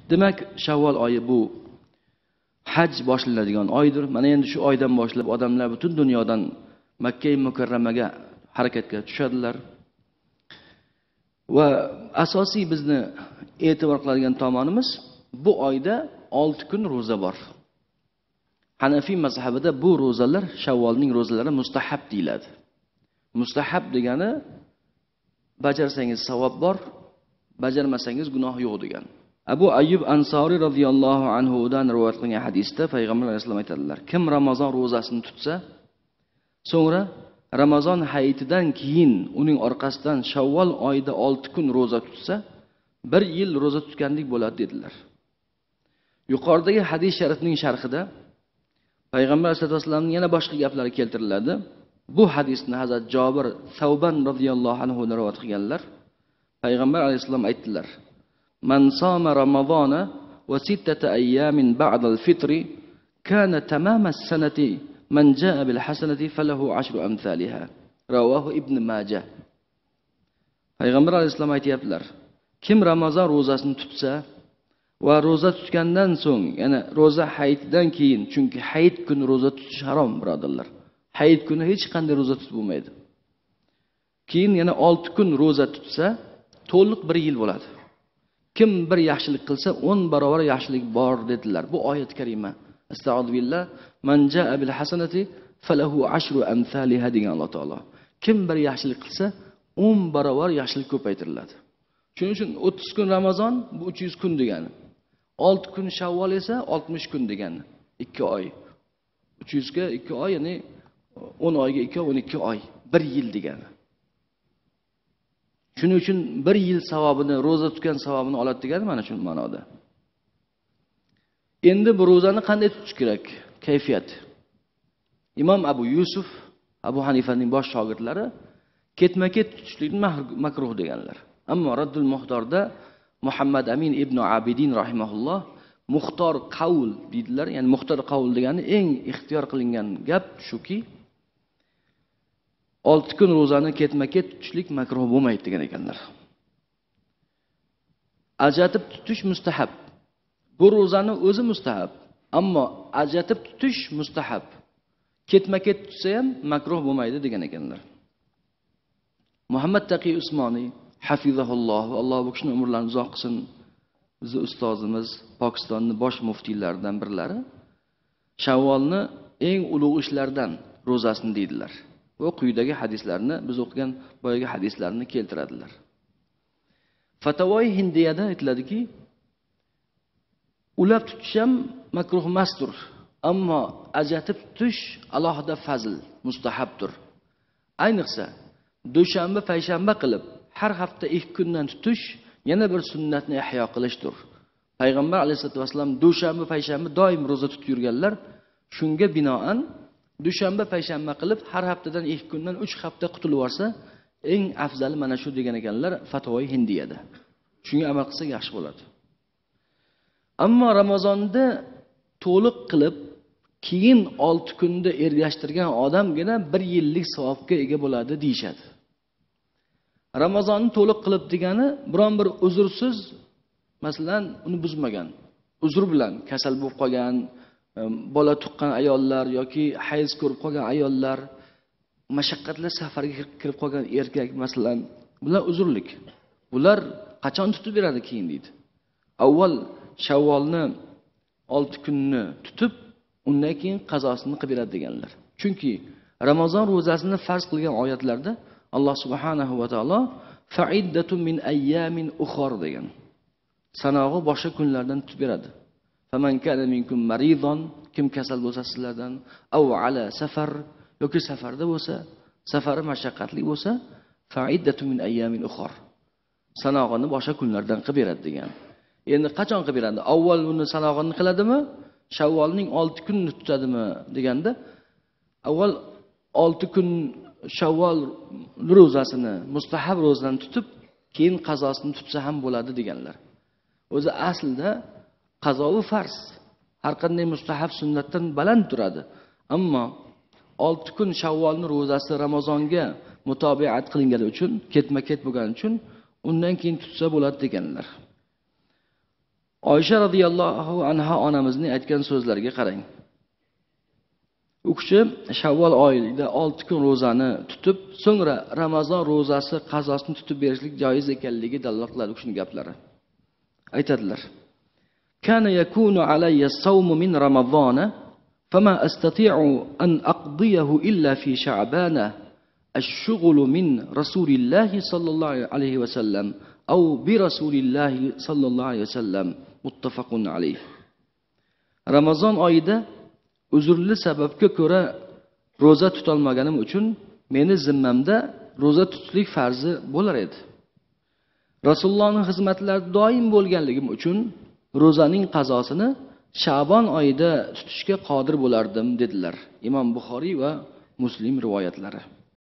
Demak, Shavvol oyi bu haj boshlanadigan oydir. Mana endi shu oydan boshlab odamlar butun dunyodan Makka mukarramaga harakatga tushadilar. Va asosiy bizni e'tibor qiladigan tomonimiz bu oyda 6 kun roza bor. Hanafiy mazhabida bu rozalar Shavvolning rozalari mustahab deyiladi. Mustahab degani bajarsangiz savob bor, bajarmasangiz gunoh yo'q degan. Abu Ayyub Ansori radhiyallohu anhu dan rivoyat qilingan hadisda Payg'ambar alayhisalom aytadilar: kim Ramazon rozasini tutsa, so'ngra Ramazon hayitidan keyin uning orqasidan Shavvol oyida 6 kun roza tutsa, 1 yil roza tutgandek bo'ladi dedilar. Yuqoridagi hadis sharifning sharhida Payg'ambar alayhisolamning yana boshqa gaplari keltiriladi. Bu hadisni Hazrat Jabir Savban radhiyallohu anhu rivoyat qilganlar. Payg'ambar alayhisalom aytdilar: "Man soma Ramazona va 6 ayyamin ba'da al-fitri kana tamam as-sanati man jaa bil hasanati falahu 10 amsalha." Rawahu Ibn Majah. Payg'ambar alayhisalom aytayaptilar: kim Ramazon rozasini tutsa va roza tutgandan so'ng, ya'ni roza hayitidan keyin, chunki hayit kuni roza tutish harom, birodarlar. Hayit kuni hech qanday roza tutib bo'lmaydi. Keyin yana 6 kun roza tutsa, to'liq 1 yil bo'ladi. Kim bir yaxshilik qilsa 10 barobar yaxshilik bor dedilar. Bu oyat karima. Astag'firullah. Man jaa bil hasanati falahu 10 amsalha degan Alloh taolo. Kim bir yaxshilik qilsa 10 barobar yaxshilik ko'paytiriladi. Shuning uchun 30 kun Ramazon bu 300 kun degani. 6 kun Shavvol esa 60 kun degani. 2 oy. 300 ga 2 oy, ya'ni 10 oyga 2, 12 oy, 1 yil degani. Shuning uchun 1 yil savobini, roza tutgan savobini oladi degani mana shu ma'noda. Endi bu rozani qanday tutish kerak? Kayfiyat. Imom Abu Yusuf, Abu Hanifaning bosh shogirdlari ketma-ket tutishlikni makruh deganlar. Ammo Raddul Muxtorda Muhammad Amin ibn Abidin rahimahulloh muxtor qavl deydilar. Ya'ni muxtor qavl degani eng ixtiyor qilingan gap shuki, 6 kun rozani ketma-ket tutishlik makruh bo'lmaydi degan ekanlar. Ajratib tutish mustahab. Bu rozani o'zi mustahab, ammo ajratib tutish mustahab. Ketma-ket tutsa ham makruh bo'lmaydi degan ekanlar. Muhammad Taqiy Usmoniy hafizahulloh, Alloh bu kishini umrlarini uzoq qilsin, bizning ustozimiz, Pokistonning bosh muftiylaridan birlari, Shavvolni eng ulug' ishlardan rozasini deydilar. Va quyidagi hadislarni, biz o'qigan boyagi hadislarni keltiradilar. Fatavoy Hindiyada aytiladiki, ulab tutish ham makruh emasdir, ammo ajratib tutish alohida fazl, mustahabdir. Ayniqsa dushanba, payshanba qilib har hafta 2 kundan tutish yana bir sunnatni ihyo qilishdir. Payg'ambar alayhisolatu vasallam dushanba, payshanba doim roza tutib yurganlar. Shunga binoan dushanba, payshanba qilib har haftadan 2 kundan 3 hafta qutulib olsa, eng afzali mana shu degan ekanlar Fatavoy Hindiyada. Shunga amal qilsak yaxshi bo'ladi. Ammo Ramazonda to'liq qilib keyin 6 kunda ergashtirgan odamgina 1 yillik savobga ega bo'ladi deyshadi. Ramazonni to'liq qilib degani biron bir uzrsiz, masalan, uni buzmagan, uzr bilan kasal bo'lib qolgan, bola tuqqan ayollar yoki hayz ko'rib qolgan ayollar, mashaqqatli safarga kirib qolgan erkak masalan, bular uzrlik. Bular qachon tutib beradi keyin deydi. Avval Shavvolni 6 kunni tutib, undan keyin qazosini qilib beradi deganlar. Chunki Ramazon rozasini farz qilgan oyatlarda Alloh subhanahu va taolo fa'iddatun min ayyamin ukhar degan. Sanog'i boshqa kunlardan tutib beradi. Faman kana minkum maridon, kim kasal bo'lsa sizlardan, aw ala safar, yoki safarda bo'lsa, safari mashaqqatli bo'lsa, fa'iddatun min ayyamin ukhar. Sanog'ini boshqa kunlardan qilib beradi degan. Endi qachon qilib beradi? Avval uni sanog'ini qiladimi? Shavvolning 6 kunini tutadimi deganda, avval 6 kun Shavvol rozasini, mustahab rozani tutib, keyin qazosini tutsa ham bo'ladi deganlar. O'zi aslida qazovi farz. Har qanday mustahab sunnatdan baland turadi. Ammo 6 kun Shavvolning rozasi Ramazonga mutobiat qilingani uchun, ketma-ket bo'lgani uchun undan keyin tutsa bo'ladi deganlar. Oysha radhiyallohu anha onamizning aytgan so'zlariga qarang. U kishi Shavvol oyida 6 kun ro'zani tutib, so'ngra Ramazon ro'zasi qazosini tutib berishlik joiz ekanligi dalolat qiladi shu gaplari. Aytadilar: "Kana yakunu alayya as-sawmu min Ramazona, fama astati'u an aqdiyahu illa fi Sha'bana. Ash-shughlu min Rasulillahi sallallohu alayhi va sallam aw bi Rasulillahi sallallohu alayhi va sallam." Muttafaqun alayh. Ramazon oyida uzrli sababga ko'ra roza tutolmaganim uchun meni zimmamda roza tutishlik farzi bo'lar edi. Rasulullohning xizmatlarida doim bo'lganligim uchun rozaning qazosini Sha'bon oyida tutishga qodir bo'lardim dedilar. Imom Buxoriy va Muslim rivoyatlari.